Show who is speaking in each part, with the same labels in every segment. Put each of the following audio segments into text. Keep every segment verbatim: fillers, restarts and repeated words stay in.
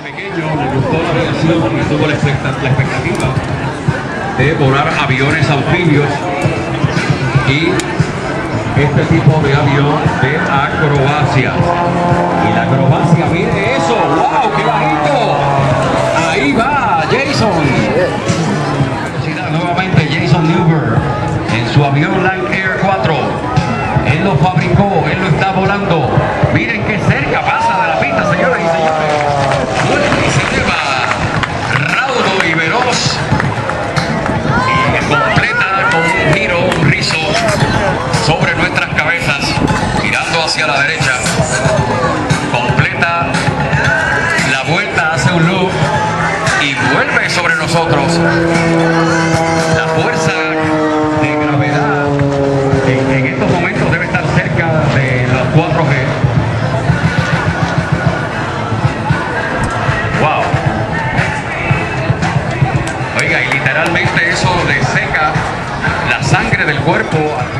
Speaker 1: pequeño le gustó la aviación y tuvo la expectativa de volar aviones anfibios y este tipo de avión de acrobacia. Y la acrobacia, mire eso, wow, qué bajito. Ahí va Jason. Nuevamente Jason Newber en su avión Land Air cuatro. Él lo fabricó, él lo está volando. Miren qué cerca pasa de la pista, señoras y señores. Vuelve y se lleva raudo y veloz. Y completa con un giro, un rizo sobre nuestras cabezas, mirando hacia la derecha. Completa la vuelta, hace un loop y vuelve sobre nosotros. La fuerza de gravedad en, en estos momentos debe estar cerca de los cuatro G. Wow. Oiga, y literalmente eso le seca la sangre del cuerpo.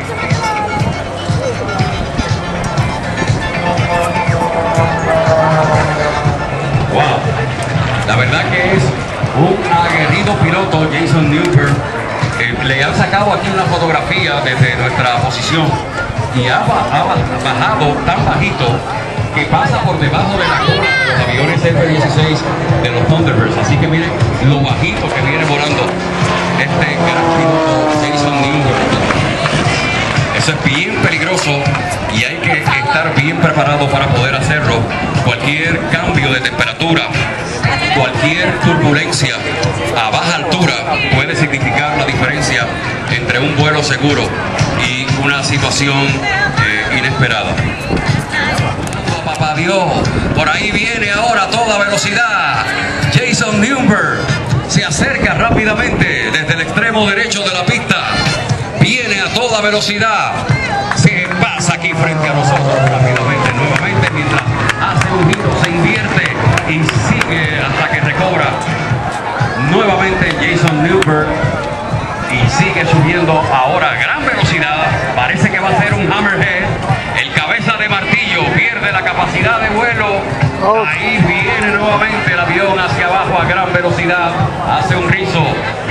Speaker 1: Wow. La verdad que es un aguerrido piloto, Jason Newber. Eh, le han sacado aquí una fotografía desde nuestra posición y ha, ha bajado tan bajito que pasa por debajo de la cola de los aviones F dieciséis de los Thunderbirds. Así que miren lo bajito que viene volando este gran piloto Jason Newber. Eso es bien peligroso y hay que estar bien preparado para poder hacerlo. Cualquier cambio de temperatura, cualquier turbulencia a baja altura puede significar la diferencia entre un vuelo seguro y una situación eh, inesperada. Oh, papá Dios, por ahí viene ahora a toda velocidad. Jason Newber se acerca rápidamente desde el extremo derecho de la pista. Viene a toda velocidad. Se pasa aquí frente a nosotros rápidamente, nuevamente, mientras hace un giro, se invierte y sigue hasta que recobra. Nuevamente Jason Newber y sigue subiendo ahora a gran velocidad. Parece que va a ser un hammerhead. El cabeza de martillo pierde la capacidad de vuelo. Ahí viene nuevamente el avión hacia abajo a gran velocidad. Hace un rizo.